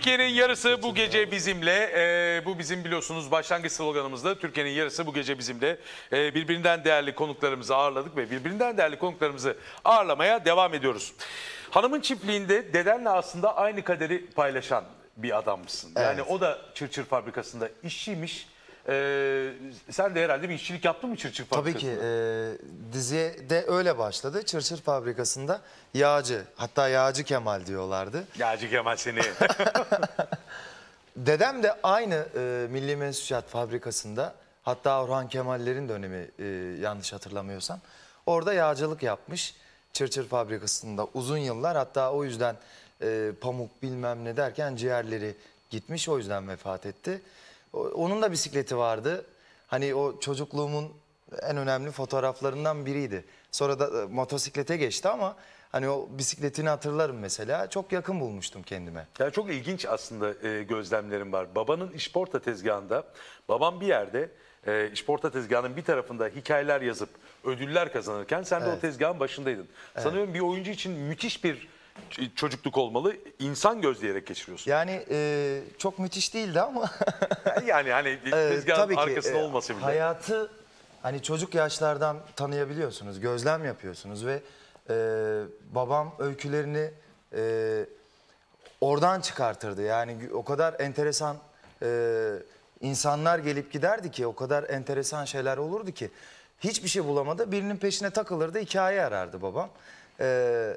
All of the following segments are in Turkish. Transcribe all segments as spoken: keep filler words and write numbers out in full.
Türkiye'nin yarısı bu gece bizimle. Ee, bu bizim biliyorsunuz başlangıç sloganımızda. Türkiye'nin yarısı bu gece bizimle. Ee, birbirinden değerli konuklarımızı ağırladık ve birbirinden değerli konuklarımızı ağırlamaya devam ediyoruz. Hanımın çiftliğinde dedenle aslında aynı kaderi paylaşan bir adammışsın. Yani evet. O da Çırçır fabrikasında işçiymiş. Ee, sen de herhalde bir işçilik yaptın mı Çırçır fabrikasında? Tabii ki. E, diziye de öyle başladı. Çırçır fabrikasında yağcı, hatta Yağcı Kemal diyorlardı. Yağcı Kemal seni. Dedem de aynı e, Milli Mensuciyat fabrikasında, hatta Orhan Kemaller'in dönemi e, yanlış hatırlamıyorsam, orada yağcılık yapmış. Çırçır fabrikasında uzun yıllar, hatta o yüzden e, pamuk bilmem ne derken ciğerleri gitmiş, o yüzden vefat etti. Onun da bisikleti vardı. Hani o çocukluğumun en önemli fotoğraflarından biriydi. Sonra da motosiklete geçti ama hani o bisikletini hatırlarım mesela. Çok yakın bulmuştum kendime. Ya çok ilginç aslında e, gözlemlerim var. Babanın işporta tezgahında, babam bir yerde e, işporta tezgahının bir tarafında hikayeler yazıp ödüller kazanırken sen de evet. O tezgahın başındaydın. Evet. Sanıyorum bir oyuncu için müthiş bir çocukluk olmalı. İnsan gözleyerek geçiriyorsun. Yani e, çok müthiş değildi ama. yani hani tezgahın arkasında e, olması bile. Hayatı hani çocuk yaşlardan tanıyabiliyorsunuz, gözlem yapıyorsunuz ve e, babam öykülerini e, oradan çıkartırdı. Yani o kadar enteresan e, insanlar gelip giderdi ki, o kadar enteresan şeyler olurdu ki hiçbir şey bulamadı. Birinin peşine takılırdı, hikaye arardı babam. E,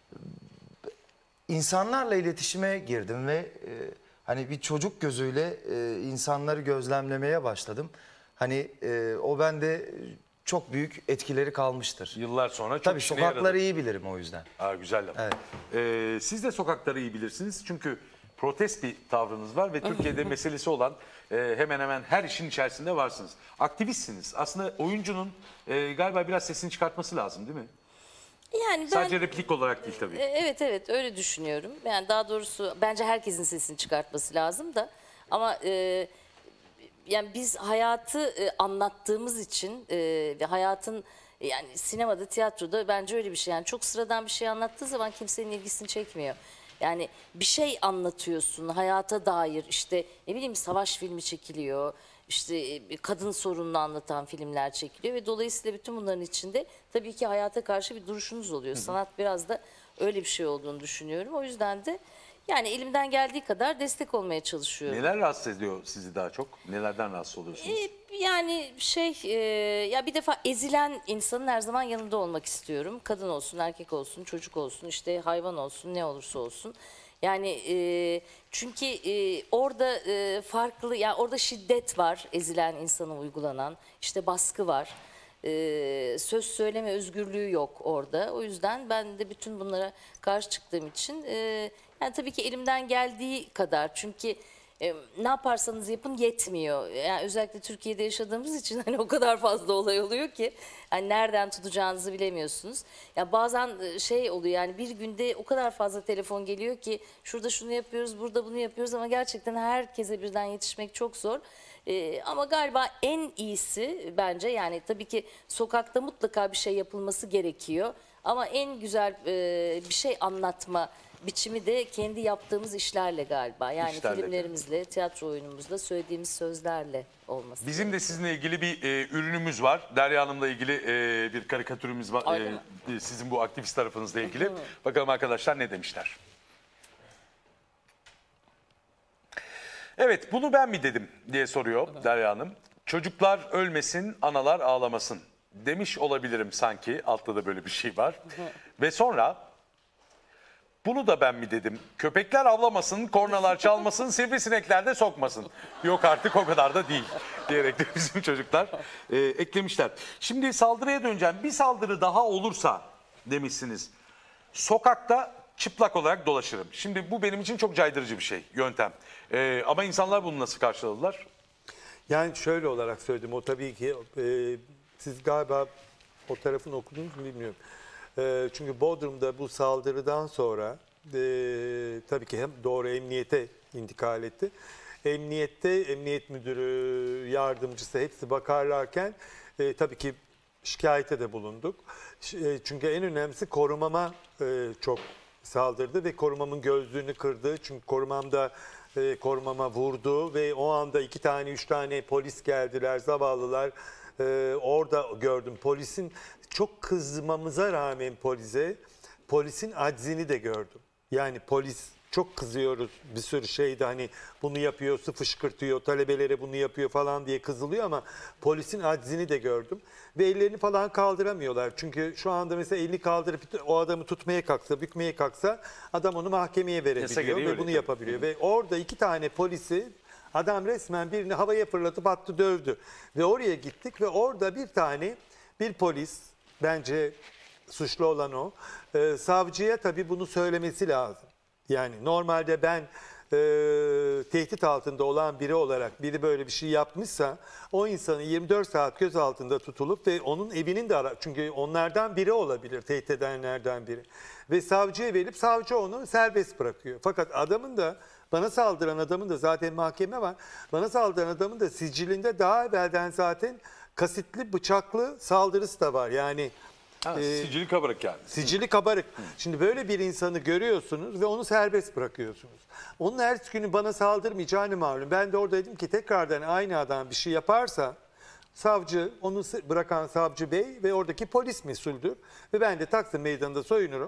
İnsanlarla iletişime girdim ve e, hani bir çocuk gözüyle e, insanları gözlemlemeye başladım. Hani e, o bende çok büyük etkileri kalmıştır. Yıllar sonra çok Tabii sokakları yaradı. iyi bilirim o yüzden. Aa, güzel laf. Evet. Ee, siz de sokakları iyi bilirsiniz çünkü protest bir tavrınız var ve Türkiye'de meselesi olan e, hemen hemen her işin içerisinde varsınız. Aktivistsiniz. Aslında oyuncunun e, galiba biraz sesini çıkartması lazım değil mi? Yani ben, sadece replik olarak değil tabii. Evet evet öyle düşünüyorum. Yani daha doğrusu bence herkesin sesini çıkartması lazım da ama e, yani biz hayatı e, anlattığımız için e, ve hayatın yani sinemada, tiyatroda bence öyle bir şey. Yani çok sıradan bir şey anlattığı zaman kimsenin ilgisini çekmiyor. Yani bir şey anlatıyorsun hayata dair, işte ne bileyim savaş filmi çekiliyor. İşte kadın sorununu anlatan filmler çekiliyor ve dolayısıyla bütün bunların içinde tabii ki hayata karşı bir duruşunuz oluyor. Hı hı. Sanat biraz da öyle bir şey olduğunu düşünüyorum. O yüzden de yani elimden geldiği kadar destek olmaya çalışıyorum. Neler rahatsız ediyor sizi daha çok? Nelerden rahatsız oluyorsunuz? Ee, yani şey e, ya bir defa ezilen insanın her zaman yanında olmak istiyorum. Kadın olsun, erkek olsun, çocuk olsun, işte hayvan olsun, ne olursa olsun. Yani e, çünkü e, orada e, farklı, yani orada şiddet var, ezilen insana uygulanan, işte baskı var, e, söz söyleme özgürlüğü yok orada. O yüzden ben de bütün bunlara karşı çıktığım için e, yani tabii ki elimden geldiği kadar, çünkü e, ne yaparsanız yapın yetmiyor. Yani özellikle Türkiye'de yaşadığımız için hani o kadar fazla olay oluyor ki hani nereden tutacağınızı bilemiyorsunuz. Ya bazen şey oluyor, yani bir günde o kadar fazla telefon geliyor ki şurada şunu yapıyoruz, burada bunu yapıyoruz ama gerçekten herkese birden yetişmek çok zor. Ee, ama galiba en iyisi bence, yani tabii ki sokakta mutlaka bir şey yapılması gerekiyor ama en güzel e, bir şey anlatma biçimi de kendi yaptığımız işlerle galiba. Yani İşlerle. filmlerimizle, tiyatro oyunumuzla, söylediğimiz sözlerle olması. Bizim de sizinle ilgili bir e, ürünümüz var. Derya Hanım'la ilgili e, bir karikatürümüz var. E, sizin bu aktivist tarafınızla ilgili. Bakalım arkadaşlar ne demişler. Evet, bunu ben mi dedim diye soruyor Derya Hanım. Çocuklar ölmesin, analar ağlamasın demiş olabilirim sanki. Altta da böyle bir şey var. Ve sonra... Bunu da ben mi dedim? Köpekler avlamasın, kornalar çalmasın, sivrisinekler de sokmasın. Yok artık o kadar da değil diyerek de bizim çocuklar e, eklemişler. Şimdi saldırıya döneceğim. Bir saldırı daha olursa demişsiniz. Sokakta çıplak olarak dolaşırım. Şimdi bu benim için çok caydırıcı bir şey, yöntem. E, ama insanlar bunu nasıl karşıladılar? Yani şöyle olarak söyledim. O tabii ki e, siz galiba o tarafını okudunuz mu bilmiyorum. Çünkü Bodrum'da bu saldırıdan sonra e, tabii ki hem doğru emniyete intikal etti. Emniyette emniyet müdürü, yardımcısı hepsi bakarlarken e, tabii ki şikayete de bulunduk. E, çünkü en önemlisi korumama e, çok saldırdı ve korumamın gözlüğünü kırdı. Çünkü korumamda e, korumama vurdu ve o anda iki tane üç tane polis geldiler, zavallılar. E, orada gördüm polisin çok kızmamıza rağmen polise, polisin aczini de gördüm. Yani polis çok kızıyoruz bir sürü şeyde, hani bunu yapıyor, su fışkırtıyor, talebelere bunu yapıyor falan diye kızılıyor ama polisin aczini de gördüm. Ve ellerini falan kaldıramıyorlar. Çünkü şu anda mesela elini kaldırıp o adamı tutmaya kalksa, bükmeye kalksa adam onu mahkemeye verebiliyor ve bunu yapabiliyor. Ve orada iki tane polisi adam resmen birini havaya fırlatıp attı, dövdü. Ve oraya gittik ve orada bir tane bir polis, bence suçlu olan o, e, savcıya tabii bunu söylemesi lazım. Yani normalde ben e, tehdit altında olan biri olarak biri böyle bir şey yapmışsa o insanın yirmi dört saat gözaltında tutulup ve onun evinin de ara, çünkü onlardan biri olabilir, tehdit edenlerden biri. Ve savcıya verip savcı onu serbest bırakıyor. Fakat adamın da, bana saldıran adamın da, zaten mahkeme var, bana saldıran adamın da sicilinde daha evvelden zaten kasıtlı bıçaklı saldırısı da var. Yani Ha, e, sicili kabarık yani. Sicili kabarık. Şimdi böyle bir insanı görüyorsunuz ve onu serbest bırakıyorsunuz. Onun ertesi günü bana saldırmayacağını malum. Ben de orada dedim ki tekrardan aynı adam bir şey yaparsa savcı, onu bırakan savcı bey ve oradaki polis mesuldür. Ve ben de Taksim Meydanı'nda soyunurum.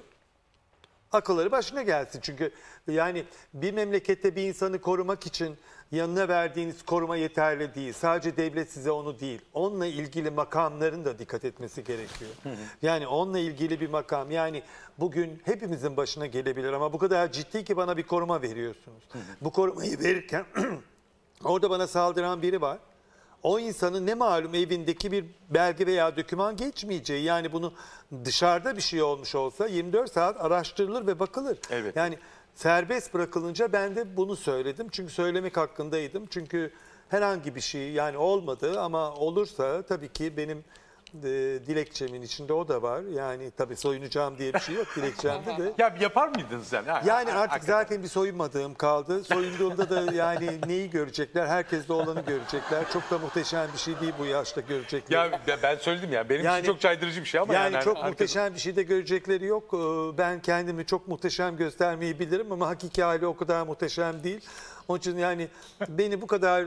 Akılları başına gelsin. Çünkü yani bir memlekette bir insanı korumak için yanına verdiğiniz koruma yeterli değil. Sadece devlet size onu değil. Onunla ilgili makamların da dikkat etmesi gerekiyor. Hı hı. Yani onunla ilgili bir makam. Yani bugün hepimizin başına gelebilir ama bu kadar ciddi ki bana bir koruma veriyorsunuz. Hı hı. Bu korumayı verirken orada bana saldıran biri var. O insanın ne malum evindeki bir belge veya doküman geçmeyeceği, yani bunu dışarıda bir şey olmuş olsa yirmi dört saat araştırılır ve bakılır. Evet. Yani serbest bırakılınca ben de bunu söyledim. Çünkü söylemek hakkındaydım. Çünkü herhangi bir şey yani olmadı ama olursa tabii ki benim e, dilekçemin içinde o da var. Yani tabii soyunacağım diye bir şey yok dilekçemde de. Ya yapar mıydınız yani? Yani, Yani artık hakikaten. zaten bir soyunmadığım kaldı. Soyunduğumda da yani neyi görecekler? Herkes de olanı görecekler. Çok da muhteşem bir şey değil bu yaşta görecekler. Ya ben söyledim ya, benim Yani- için çok caydırıcı bir şey ama Yani, yani, çok herkes- muhteşem bir şey de görecekleri yok. Ee, Ben kendimi çok muhteşem göstermeyi bilirim ama hakiki hali o kadar muhteşem değil. Onun için yani beni bu kadar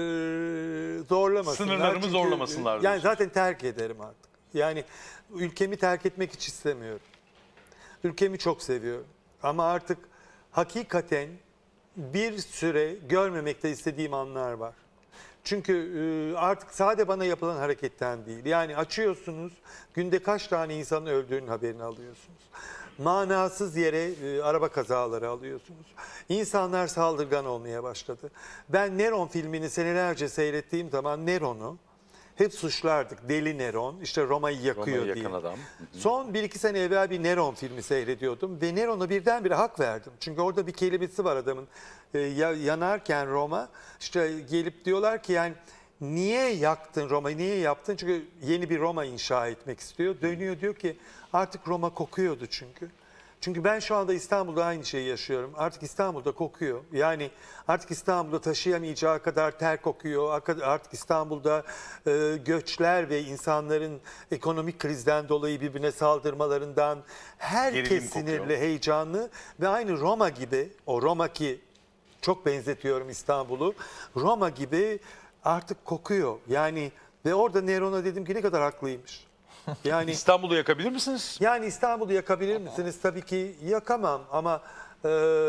e, zorlamasınlar. Sınırlarımı Çünkü, zorlamasınlar Yani diyorsun. zaten terk ederim artık. Yani ülkemi terk etmek hiç istemiyorum. Ülkemi çok seviyorum. Ama artık hakikaten bir süre görmemekte istediğim anlar var. Çünkü e, artık sadece bana yapılan hareketten değil. Yani açıyorsunuz, günde kaç tane insanın öldüğünün haberini alıyorsunuz. Manasız yere e, araba kazaları alıyorsunuz. İnsanlar saldırgan olmaya başladı. Ben Neron filmini senelerce seyrettiğim zaman Neron'u hep suçlardık. Deli Neron, işte Roma'yı yakıyor Roma'yı diye. yakan adam. Son bir iki sene evvel bir Neron filmi seyrediyordum ve Neron'a birdenbire hak verdim. Çünkü orada bir kelimesi var adamın. Ee, ya- yanarken Roma, işte gelip diyorlar ki yani niye yaktın Roma'yı, niye yaptın? Çünkü yeni bir Roma inşa etmek istiyor. Dönüyor diyor ki artık Roma kokuyordu çünkü. Çünkü ben şu anda İstanbul'da aynı şeyi yaşıyorum. Artık İstanbul'da kokuyor. Yani artık İstanbul'da taşıyamayacağı kadar ter kokuyor. Artık İstanbul'da e, göçler ve insanların ekonomik krizden dolayı birbirine saldırmalarından herkes Gerilim kokuyor. sinirli, heyecanlı ve aynı Roma gibi, o Roma ki çok benzetiyorum İstanbul'u. Roma gibi artık kokuyor. Yani ve orada Neron'a dedim ki ne kadar haklıymış. Yani İstanbul'u yakabilir misiniz? yani İstanbul'u yakabilir misiniz? Tabii ki yakamam ama e,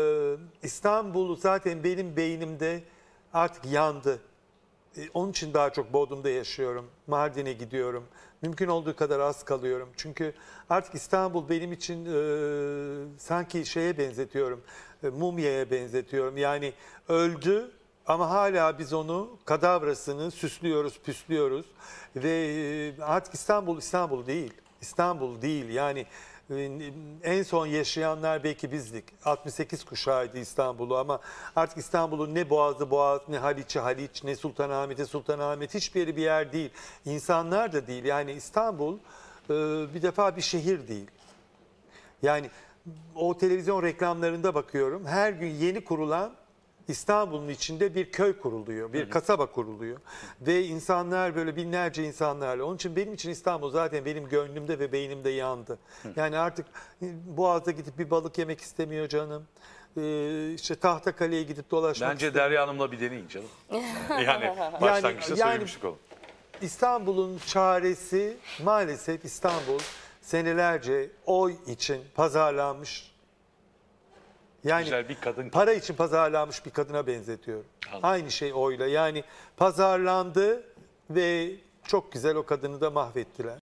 İstanbul zaten benim beynimde artık yandı. E, onun için daha çok Bodrum'da yaşıyorum. Mardin'e gidiyorum. Mümkün olduğu kadar az kalıyorum. Çünkü artık İstanbul benim için e, sanki şeye benzetiyorum. E, mumyaya benzetiyorum. Yani öldü ama hala biz onu, kadavrasını süslüyoruz, püslüyoruz. Ve e, artık İstanbul İstanbul değil. İstanbul değil. Yani e, en son yaşayanlar belki bizdik. altmış sekiz kuşağıydı İstanbul'u ama artık İstanbul'un ne Boğazı Boğaz, ne Haliç'i Haliç, ne Sultanahmet'i Sultanahmet, hiçbir yeri bir yer değil. İnsanlar da değil. Yani İstanbul e, bir defa bir şehir değil. Yani o televizyon reklamlarında bakıyorum. Her gün yeni kurulan İstanbul'un içinde bir köy kuruluyor, bir kasaba kuruluyor. Ve insanlar böyle binlerce insanlarla. Onun için benim için İstanbul zaten benim gönlümde ve beynimde yandı. Yani artık Boğaz'da gidip bir balık yemek istemiyor canım. Ee, işte Tahtakale'ye gidip dolaşmak Bence istemiyor. Derya Hanım'la bir deneyin canım. Yani başlangıçta yani- söylemiştik onu. İstanbul'un çaresi maalesef İstanbul senelerce oy için pazarlanmış. Yani Güzel bir kadın. para için pazarlanmış bir kadına benzetiyorum. Anladım. Aynı şey oyla. Yani pazarlandı ve çok güzel o kadını da mahvettiler.